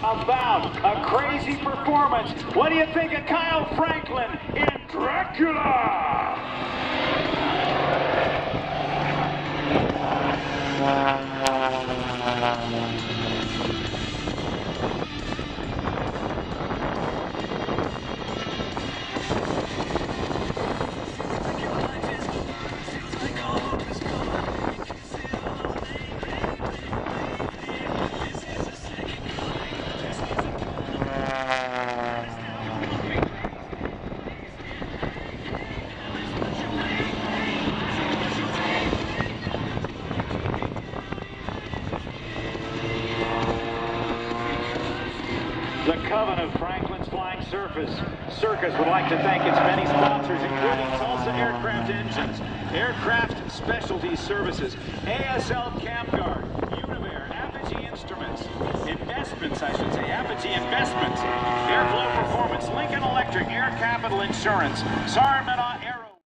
About a crazy performance. What do you think of Kyle Franklin in Dracula? The Coven of Franklin's Flying Circus would like to thank its many sponsors, including Tulsa Aircraft Engines, Aircraft Specialty Services, ASL Camp Guard, Univair, Apogee Instruments, Apogee Investments, Airflow Performance, Lincoln Electric, Air Capital Insurance, Sarmina Air